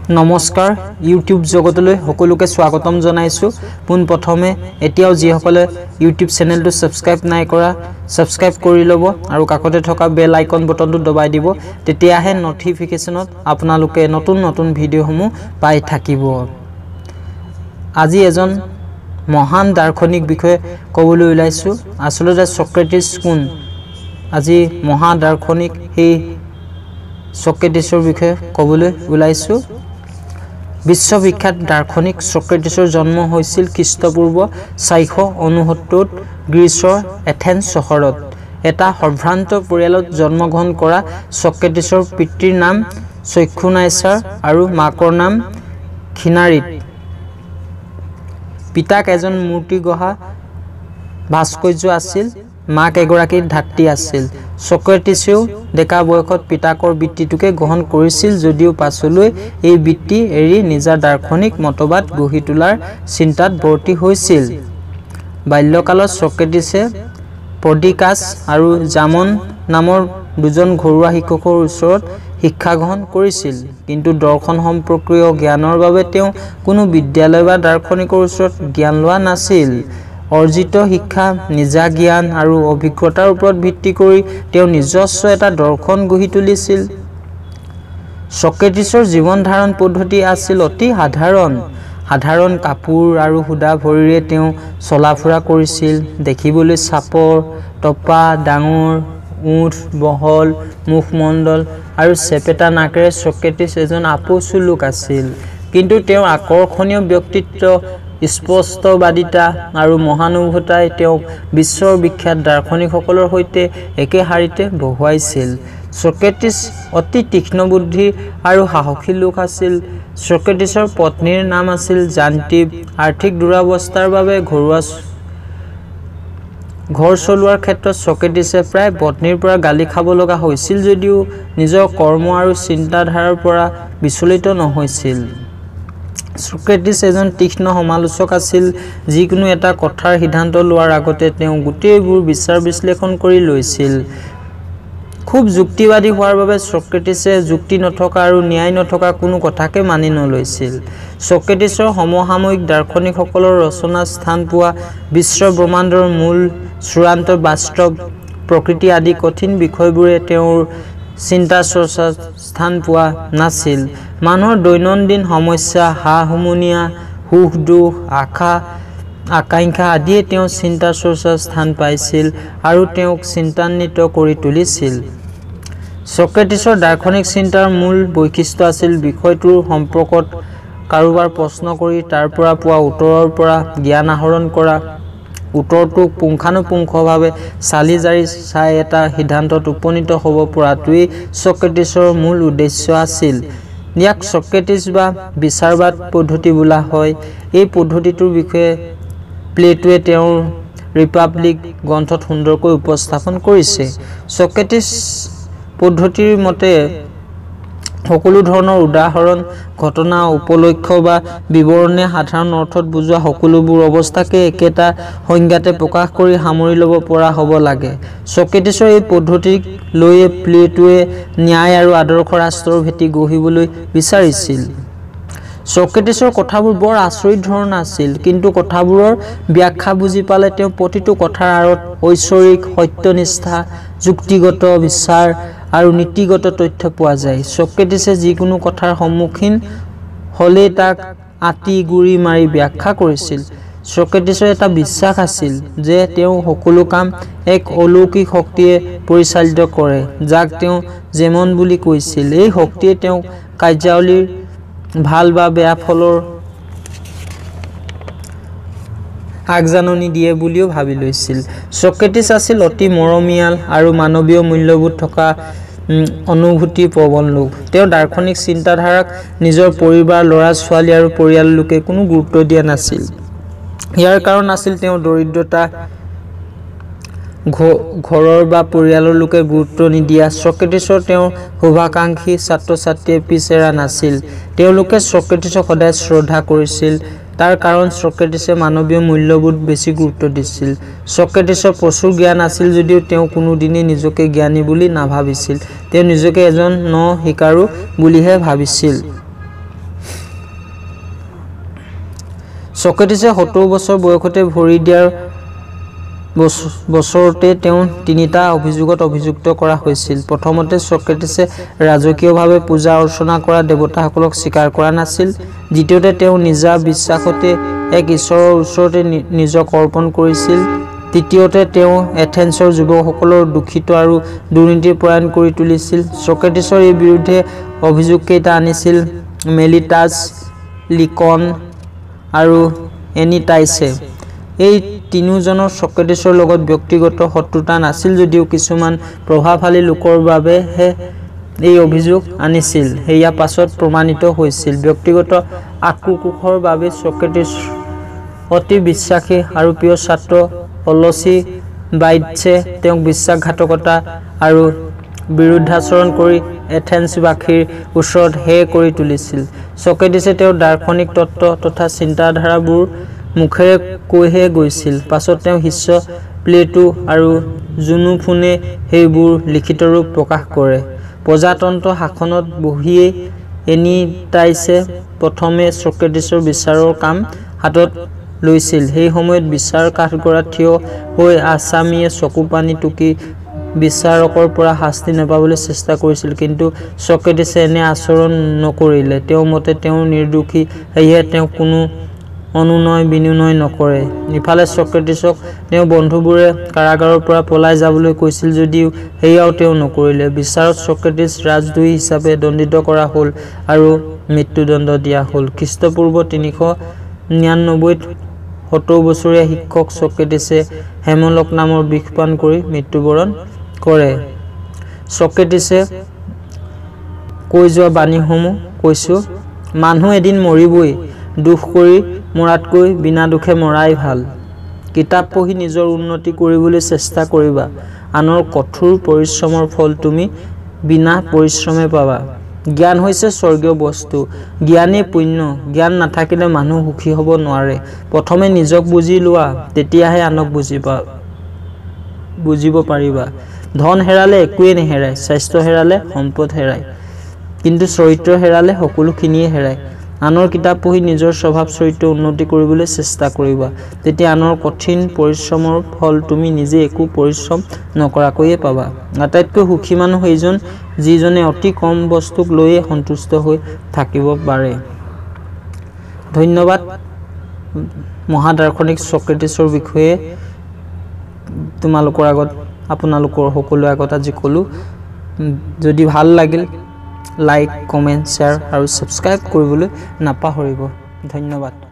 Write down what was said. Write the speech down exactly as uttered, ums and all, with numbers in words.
নমস্কাৰ ইউটিউব জগতলৈ সকলোকে স্বাগতম জনাইছো পুন প্ৰথমে এতিয়াও যিসকলে ইউটিউব চেনেলটো সাবস্ক্ৰাইব নাই কৰা সাবস্ক্ৰাইব কৰি লব আৰু কাকতে থকা বেল আইকন বটনটো দবাই দিব তেতিয়াহে নটিফিকেশনত আপোনালোকে নতুন নতুন ভিডিঅ'সমূহ পাই থাকিব আজি এজন মহান দাৰ্শনিক বিষয়ে ক'বলৈ ওলাইছো আসলতে সক্ৰেটিছ কোন আজি মহা দাৰ্শনিক হে সক্ৰেটিছৰ বিষয়ে ক'বলৈ ওলাইছো বিশ্ববিখ্যাত দাৰ্শনিক সক্ৰেটিছৰ জন্ম হৈছিল খ্ৰীষ্টপূৰ্ব চাৰিশ ঊনসত্তৰ গ্ৰীচৰ এথেন্স চহৰত এটা সম্ভ্ৰান্ত পৰিয়ালত জন্মগ্ৰহণ কৰা সক্ৰেটিছৰ পিতৃৰ নাম চক্ষুনাইছাৰ আৰু মাকৰ নাম খিনাৰিত পিতাক এজন মূৰ্তি গঢ়া ভাস্কৰ্য আছিল মাক এগৰাকী ধাত্ৰী আছিল সক্ৰেটিছেও ডেকা বয়সত পিতাকৰ বৃত্তিটোকে গ্ৰহণ কৰিছিল যদিও পাছলৈ এই বৃত্তি এৰি নিজা দাৰ্শনিক মতবাদ গঢ়ি তোলাৰ চিন্তাত বৰ্তি হৈছিল বাল্যকালত সক্ৰেটিছে পডিকাছ আৰু জামন নামৰ দুজন ঘৰুৱা শিক্ষকৰ ওচৰত শিক্ষা গ্ৰহণ কৰিছিল কিন্তু দৰ্শন সম্পৰ্কীয় জ্ঞানৰ বাবে তেওঁ কোনো বিদ্যালয় বা দাৰ্শনিকৰ ওচৰত জ্ঞান লোৱা নাছিল অৰ্জিত শিক্ষা নিজা জ্ঞান আৰু অভিজ্ঞতাৰ ওপৰত ভিত্তি কৰি তেওঁ নিজস্ব এটা দৰ্শন গঢ়ি তুলিছিল সক্ৰেটিছৰ জীৱন ধাৰণ পদ্ধতি আছিল অতি সাধাৰণ সাধাৰণ কাপোৰ আৰু হুদা ভৰিৰে তেওঁ চলাফুৰা কৰিছিল দেখিবলৈ চাপৰ টপা ডাঙৰ উঠ বহল মুখমণ্ডল আৰু চেপেটা নাকেৰে সক্ৰেটিছ এজন আপোচু লোক আছিল কিন্তু তেওঁৰ আকৰ্ষণীয় ব্যক্তিত্ব স্পষ্টবাদিতা আৰু মহানুভৱতাই তেওঁক বিশ্বৰ বিখ্যাত দাৰ্শনিকসকলৰ সৈতে একে শাৰীতে বহুৱাইছিল সক্ৰেটিছ অতি তীক্ষ্ণ বুদ্ধি আৰু সাহসী লোক আছিল সক্ৰেটিছৰ পত্নীৰ নাম আছিল জান্তিব আৰ্থিক দুৰৱস্থাৰ বাবে ঘৰুৱা ঘৰ চলোৱাৰ ক্ষেত্ৰত সক্ৰেটিছে প্ৰায় পত্নীৰ পৰা গালি খাব লগা হৈছিল যদিও নিজৰ কৰ্ম আৰু চিন্তাধাৰাৰ পৰা বিচলিত নহৈছিল সক্ৰেটিছ এজন তীক্ষ্ণ সমালোচক আছিল যিকোনো এটা কথাৰ সিদ্ধান্ত লোৱাৰ আগতে তেওঁ গোটেইবোৰ বিচাৰ বিশ্লেষণ কৰি লৈছিল খুব যুক্তিবাদী হোৱাৰ বাবে সক্ৰেটিছে যুক্তি নথকা আৰু ন্যায় নথকা কোনো কথাকে মানি নলৈছিল সক্ৰেটিছৰ সমসাময়িক দাৰ্শনিকসকলৰ ৰচনা স্থান পোৱা বিশ্ব ব্ৰহ্মাণ্ডৰ মূল চূড়ান্ত বাস্তৱ প্ৰকৃতি আদি কঠিন বিষয়বোৰে তেওঁৰ চিন্তা চৰ্চা স্থান পোৱা নাছিল মানুহৰ দৈনন্দিন সমস্যা হা হুমুনিয়া সুখ দুখ আশা আকাংক্ষা আদিয়ে তেওঁ চিন্তা চৰ্চা স্থান পাইছিল আৰু তেওঁক চিন্তান্বিত কৰি তুলিছিল সক্ৰেটিছৰ দাৰ্শনিক চিন্তাৰ মূল বৈশিষ্ট্য আছিল বিষয়টোৰ সম্পৰ্কত কাৰোবাৰ প্ৰশ্ন কৰি তাৰ পৰা পোৱা উত্তৰৰ পৰা জ্ঞান আহৰণ কৰা উত্তৰটোক পুংখানুপুংখভাৱে চালি জাৰি চাই এটা সিদ্ধান্তত উপনীত হ'ব পৰাটোৱেই সক্ৰেটিছৰ মূল উদ্দেশ্য আছিল ইয়াক সক্ৰেটিছ বা বিচাৰবাদ পদ্ধতি বোলা হয় এই পদ্ধতিটোৰ বিষয়ে প্লেটোৱে তেওঁৰ ৰিপাব্লিক গ্ৰন্থত সুন্দৰকৈ উপস্থাপন কৰিছে সক্ৰেটিছ পদ্ধতিৰ মতে সকলো ধৰণৰ উদাহৰণ ঘটনা উপলক্ষ্য বা বিৱৰণে সাধাৰণ অৰ্থত বুজোৱা সকলোবোৰ অৱস্থাকে একেটা সংজ্ঞাতে প্ৰকাশ কৰি সামৰি ল'ব পৰা হ'ব লাগে সক্ৰেটিছৰ এই পদ্ধতিক লৈ প্লেটোৱে ন্যায় আৰু আদৰ্শ ৰাষ্ট্ৰৰ ভেটি গঢ়িবলৈ বিচাৰিছিল সক্ৰেটিছৰ কথাবোৰ বৰ আচৰিত ধৰণৰ আছিল কিন্তু কথাবোৰৰ ব্যাখ্যা বুজি পালে তেওঁ প্ৰতিটো কথাৰ আঁৰত ঐশ্বৰিক সত্যনিষ্ঠা যুক্তিগত বিচাৰ আৰু নীতিগত তথ্য পোৱা যায় সক্ৰেটিছে যিকোনো কথাৰ সন্মুখীন হলে তাক আতি গুৰি মাৰি ব্যাখ্যা কৰিছিল সক্ৰেটিছৰ এটা বিশ্বাস আছিল যে তেওঁ সকলো কাম এক অলৌকিক শক্তিয়ে পৰিচালিত কৰে যাক তেওঁ জেমন বুলি কৈছিল এই শক্তিয়ে তেওঁক কাৰ্যাৱলীৰ ভাল বা বেয়া ফলৰ আগজাননী দিয়ে বুলিও ভাবি লৈছিল সক্ৰেটিছ আছিল অতি মৰমীয়াল আৰু মানৱীয় মূল্যবোধ থকা অনুভূতি প্ৰবল লোক তেওঁ দাৰ্শনিক চিন্তাধাৰাক নিজৰ পৰিবাৰ ল'ৰা ছোৱালী আৰু পৰিয়ালৰ লোকে কোনো গুৰুত্ব দিয়া নাছিল ইয়াৰ কাৰণ আছিল তেওঁ দৰিদ্ৰতা ঘৰৰ বা পৰিয়ালৰ লোকে গুৰুত্ব নিদিয়া সক্ৰেটিছৰ তেওঁৰ শুভাকাংক্ষী ছাত্ৰ ছাত্ৰীয়ে পিছেৰা নাছিল তেওঁলোকে সক্ৰেটিছক সদায় শ্ৰদ্ধা কৰিছিল তাৰ কাৰণ সক্ৰেটিছে মানৱীয় মূল্যবোধ বেছি গুৰুত্ব দিছিল সক্ৰেটিছৰ প্ৰচুৰ জ্ঞান আছিল যদিও তেওঁ কোনোদিনে নিজকে জ্ঞানী বুলি নাভাবিছিল তেওঁ নিজকে এজন ন শিকাৰু বুলিহে ভাবিছিল ছক্ৰেটিছে সত্তৰ বছৰ বয়সতে ভৰি দিয়াৰ বছৰতে তেওঁ তিনিটা অভিযোগত অভিযুক্ত কৰা হৈছিল। প্ৰথমতে ছক্ৰেটিছে ৰাজকীয়ভাৱে পূজা অৰ্চনা কৰা দেৱতাসকলক স্বীকাৰ কৰা নাছিল। দ্বিতীয়তে তেওঁ নিজা বিশ্বাসতে এক ঈশ্বৰৰ ওচৰতে নিজক অৰ্পণ কৰিছিল। তৃতীয়তে তেওঁ এথেন্সৰ যুৱকসকলৰ দূষিত আৰু দুৰ্নীতিপৰায়ণ কৰি তুলিছিল। ছক্ৰেটিছৰ এই বিৰুদ্ধে অভিযোগকেইটা আনিছিল মেলিটাছ, লিকন আৰু এনিটাইছে। এই তিনিওজনৰ ছক্ৰেটিছৰ লগত ব্যক্তিগত শত্ৰুতা নাছিল যদিও কিছুমান প্ৰভাৱশালী লোকৰ বাবেহে এই অভিযোগ আনিছিল, সেয়া পাছত প্ৰমাণিত হৈছিল। ব্যক্তিগত আক্ৰোশৰ বাবে ছক্ৰেটিছ অতি বিশ্বাসী আৰু প্ৰিয় ছাত্ৰ অলচিবাইডছে তেওঁক বিশ্বাসঘাতকতা আৰু বিৰুদ্ধাচৰণ কৰি এথেন্সবাসীৰ ওচৰত হেয় কৰি তুলিছিল। ছক্ৰেটিছে তেওঁৰ দাৰ্শনিক তত্ত্ব তথা চিন্তাধাৰাবোৰ মুখেৰে কৈহে গৈছিল। পাছত তেওঁ শিষ্য প্লেটো আৰু জুনোফোনে সেইবোৰ লিখিত ৰূপ প্ৰকাশ কৰে। প্ৰজাতন্ত্ৰ শাসনত বহিয়েই এনিটাইছে প্ৰথমে ছক্ৰেটিছৰ বিচাৰৰ কাম হাতত লৈছিল। সেই সময়ত বিচাৰ কাঠগড়াত থিয় হৈ আছামীয়ে চকু পানী টুকি বিচাৰকৰ পৰা শাস্তি নাপাবলৈ চেষ্টা কৰিছিল, কিন্তু ছক্ৰেটিছে এনে আচৰণ নকৰিলে। তেওঁৰ মতে তেওঁ নিৰ্দোষী, সেয়েহে তেওঁ কোনো অনুনয় বিনুনয় নকৰে। ইফালে ছক্ৰেটিছক তেওঁৰ বন্ধুবোৰে কাৰাগাৰৰ পৰা পলাই যাবলৈ কৈছিল যদিও সেয়াও তেওঁ নকৰিলে। বিচাৰত ছক্ৰেটিছ ৰাজদ্ৰোহী হিচাপে দণ্ডিত কৰা হ'ল আৰু মৃত্যুদণ্ড দিয়া হ'ল। খ্ৰীষ্টপূৰ্ব তিনিশ নিৰান্নব্বৈত সত্তৰ বছৰীয়া শিক্ষক ছক্ৰেটিছে হেমলক নামৰ বিষপান কৰি মৃত্যুবৰণ কৰে। ছক্ৰেটিছে কৈ যোৱা বাণীসমূহ কৈছোঁ, মানুহ এদিন মৰিবই, দুখ কৰি মৰাতকৈ বিনা দুখে মৰাই ভাল। কিতাপ পঢ়ি নিজৰ উন্নতি কৰিবলৈ চেষ্টা কৰিবা। আনৰ কঠোৰ পৰিশ্ৰমৰ ফল তুমি বিনা পৰিশ্ৰমে পাবা। জ্ঞান হৈছে স্বৰ্গীয় বস্তু, জ্ঞানেই পুণ্য। জ্ঞান নাথাকিলে মানুহ সুখী হ'ব নোৱাৰে। প্ৰথমে নিজক বুজি লোৱা, তেতিয়াহে আনক বুজিবা বুজিব পাৰিবা। ধন হেৰালে একোৱেই নেহেৰায়, স্বাস্থ্য হেৰালে সম্পদ হেৰায়, কিন্তু চৰিত্ৰ হেৰালে সকলোখিনিয়ে হেৰায়। আনৰ কিতাপ পঢ়ি নিজৰ স্বভাৱ চৰিত্ৰ উন্নতি কৰিবলৈ চেষ্টা কৰিবা, তেতিয়া আনৰ কঠিন পৰিশ্ৰমৰ ফল তুমি নিজে একো পৰিশ্ৰম নকৰাকৈয়ে পাবা। আটাইতকৈ সুখী মানুহ সেইজন যিজনে অতি কম বস্তুক লৈয়ে সন্তুষ্ট হৈ থাকিব পাৰে। ধন্যবাদ। মহাদাৰ্শনিক ছক্ৰেটিছৰ বিষয়ে তোমালোকৰ আগত আপোনালোকৰ সকলোৰে আগত আজি ক'লোঁ। যদি ভাল লাগিল লাইক, কমেণ্ট, শ্বেয়াৰ আৰু ছাবস্ক্ৰাইব কৰিবলৈ নাপাহৰিব। ধন্যবাদ।